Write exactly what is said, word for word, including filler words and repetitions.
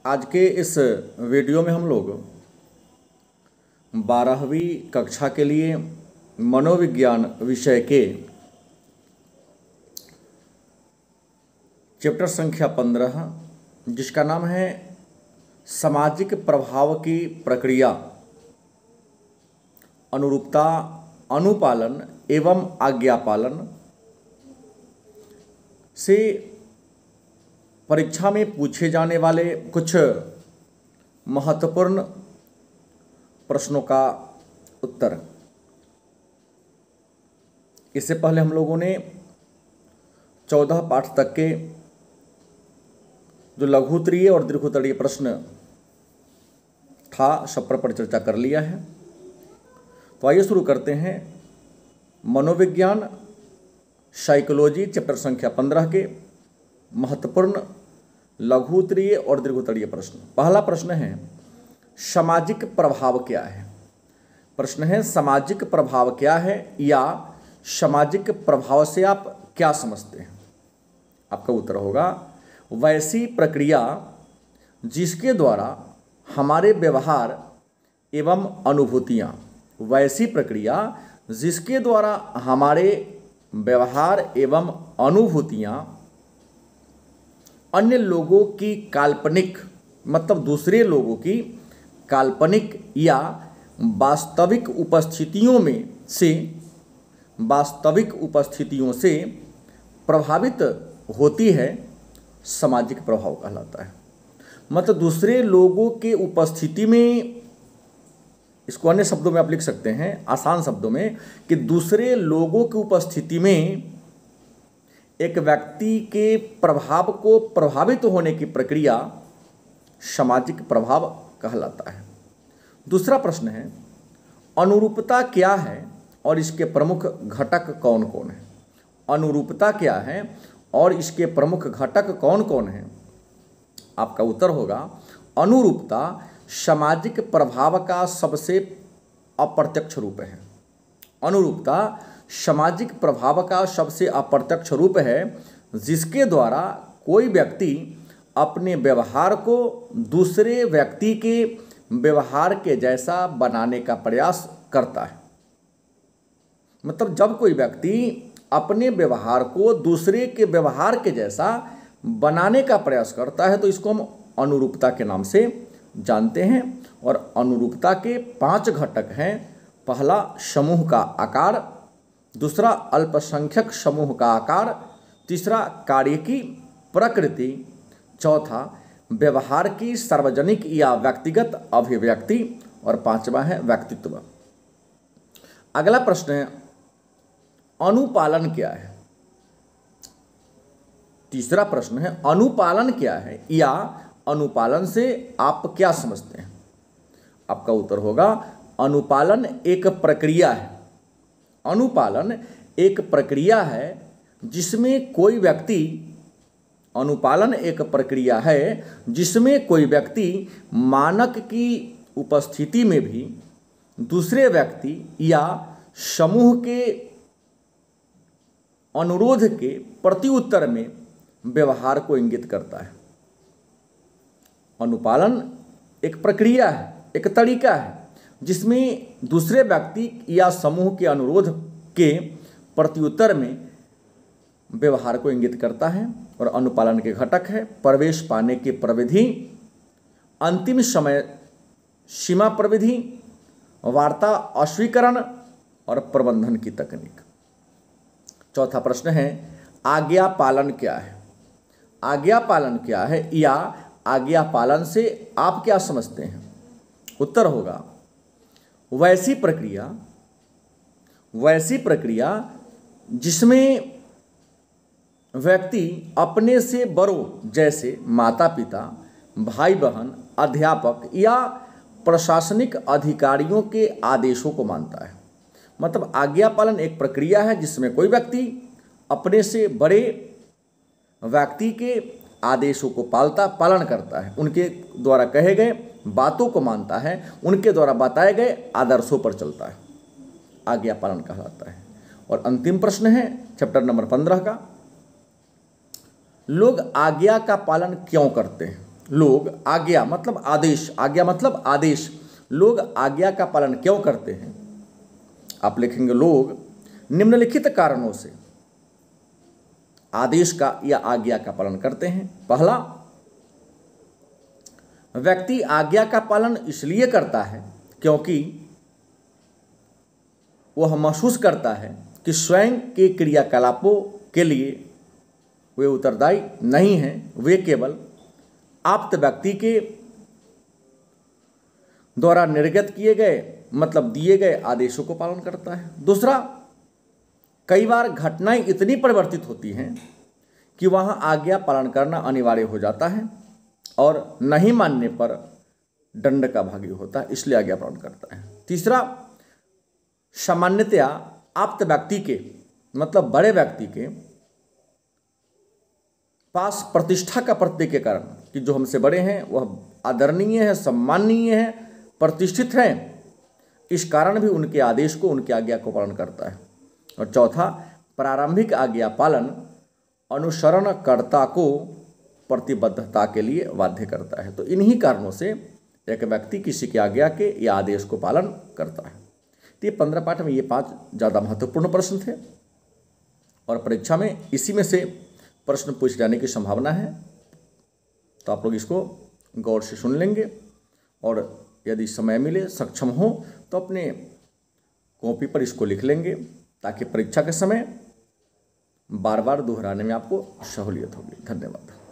आज के इस वीडियो में हम लोग बारहवीं कक्षा के लिए मनोविज्ञान विषय के चैप्टर संख्या पंद्रह, जिसका नाम है सामाजिक प्रभाव की प्रक्रिया, अनुरूपता, अनुपालन एवं आज्ञापालन से परीक्षा में पूछे जाने वाले कुछ महत्वपूर्ण प्रश्नों का उत्तर। इससे पहले हम लोगों ने चौदह पाठ तक के जो लघुत्तरीय और दीर्घोत्तरीय प्रश्न था सब पर चर्चा कर लिया है। तो आइए शुरू करते हैं मनोविज्ञान साइकोलॉजी चैप्टर संख्या पंद्रह के महत्वपूर्ण लघुत्तरीय और दीर्घोत्तरीय प्रश्न। पहला प्रश्न है सामाजिक प्रभाव क्या है। प्रश्न है सामाजिक प्रभाव क्या है या सामाजिक प्रभाव से आप क्या समझते हैं। आपका उत्तर होगा वैसी प्रक्रिया जिसके द्वारा हमारे व्यवहार एवं अनुभूतियाँ वैसी प्रक्रिया जिसके द्वारा हमारे व्यवहार एवं अनुभूतियाँ अन्य लोगों की काल्पनिक मतलब दूसरे लोगों की काल्पनिक या वास्तविक उपस्थितियों में से वास्तविक उपस्थितियों से प्रभावित होती है, सामाजिक प्रभाव कहलाता है। मतलब दूसरे लोगों के उपस्थिति में, इसको अन्य शब्दों में आप लिख सकते हैं आसान शब्दों में कि दूसरे लोगों की उपस्थिति में एक व्यक्ति के प्रभाव को प्रभावित होने की प्रक्रिया सामाजिक प्रभाव कहलाता है। दूसरा प्रश्न है अनुरूपता क्या है और इसके प्रमुख घटक कौन कौन है। अनुरूपता क्या है और इसके प्रमुख घटक कौन कौन हैं। आपका उत्तर होगा अनुरूपता सामाजिक प्रभाव का सबसे अप्रत्यक्ष रूप है। अनुरूपता सामाजिक प्रभाव का सबसे अप्रत्यक्ष रूप है जिसके द्वारा कोई व्यक्ति अपने व्यवहार को दूसरे व्यक्ति के व्यवहार के जैसा बनाने का प्रयास करता है। मतलब जब कोई व्यक्ति अपने व्यवहार को दूसरे के व्यवहार के जैसा बनाने का प्रयास करता है तो इसको हम अनुरूपता के नाम से जानते हैं। और अनुरूपता के पांच घटक हैं। पहला समूह का आकार, दूसरा अल्पसंख्यक समूह का आकार, तीसरा कार्य की प्रकृति, चौथा व्यवहार की सार्वजनिक या व्यक्तिगत अभिव्यक्ति और पांचवा है व्यक्तित्व। अगला प्रश्न है अनुपालन क्या है। तीसरा प्रश्न है अनुपालन क्या है या अनुपालन से आप क्या समझते हैं। आपका उत्तर होगा अनुपालन एक प्रक्रिया है। अनुपालन एक प्रक्रिया है जिसमें कोई व्यक्ति अनुपालन एक प्रक्रिया है जिसमें कोई व्यक्ति मानक की उपस्थिति में भी दूसरे व्यक्ति या समूह के अनुरोध के प्रत्युत्तर में व्यवहार को इंगित करता है। अनुपालन एक प्रक्रिया है, एक तरीका है जिसमें दूसरे व्यक्ति या समूह के अनुरोध के प्रत्युत्तर में व्यवहार को इंगित करता है। और अनुपालन के घटक है प्रवेश पाने की प्रविधि, अंतिम समय सीमा प्रविधि, वार्ता अस्वीकरण और प्रबंधन की तकनीक। चौथा प्रश्न है आज्ञा पालन क्या है। आज्ञा पालन क्या है या आज्ञा पालन से आप क्या समझते हैं। उत्तर होगा वैसी प्रक्रिया वैसी प्रक्रिया जिसमें व्यक्ति अपने से बड़ों जैसे माता पिता, भाई बहन, अध्यापक या प्रशासनिक अधिकारियों के आदेशों को मानता है। मतलब आज्ञा पालन एक प्रक्रिया है जिसमें कोई व्यक्ति अपने से बड़े व्यक्ति के आदेशों को पालता पालन करता है, उनके द्वारा कहे गए बातों को मानता है, उनके द्वारा बताए गए आदर्शों पर चलता है, आज्ञा पालन कहलाता है। और अंतिम प्रश्न है चैप्टर नंबर पंद्रह का, लोग आज्ञा का पालन क्यों करते हैं। लोग आज्ञा मतलब आदेश, आज्ञा मतलब आदेश, लोग आज्ञा का पालन क्यों करते हैं? आप लिखेंगे लोग निम्नलिखित कारणों से आदेश का या आज्ञा का पालन करते हैं। पहला, व्यक्ति आज्ञा का पालन इसलिए करता है क्योंकि वह महसूस करता है कि स्वयं के क्रियाकलापों के लिए वे उत्तरदायी नहीं हैं, वे केवल आप्त व्यक्ति के द्वारा निर्गत किए गए मतलब दिए गए आदेशों को पालन करता है। दूसरा, कई बार घटनाएं इतनी परिवर्तित होती हैं कि वहां आज्ञा पालन करना अनिवार्य हो जाता है और नहीं मानने पर दंड का भागी होता है, इसलिए आज्ञा पालन करता है। तीसरा, सामान्यतया आप्त व्यक्ति के मतलब बड़े व्यक्ति के पास प्रतिष्ठा का प्रत्यय के कारण कि जो हमसे बड़े हैं वह आदरणीय है, सम्माननीय है, प्रतिष्ठित हैं, इस कारण भी उनके आदेश को, उनकी आज्ञा को पालन करता है। और चौथा, प्रारंभिक आज्ञा पालन अनुसरणकर्ता को प्रतिबद्धता के लिए बाध्य करता है। तो इन्हीं कारणों से एक व्यक्ति किसी की आज्ञा के या आदेश को पालन करता है। तो ये पंद्रह पाठ में ये पांच ज़्यादा महत्वपूर्ण प्रश्न थे और परीक्षा में इसी में से प्रश्न पूछ जाने की संभावना है। तो आप लोग इसको गौर से सुन लेंगे और यदि समय मिले, सक्षम हो तो अपने कॉपी पर इसको लिख लेंगे ताकि परीक्षा के समय बार बार दोहराने में आपको सहूलियत होगी। धन्यवाद।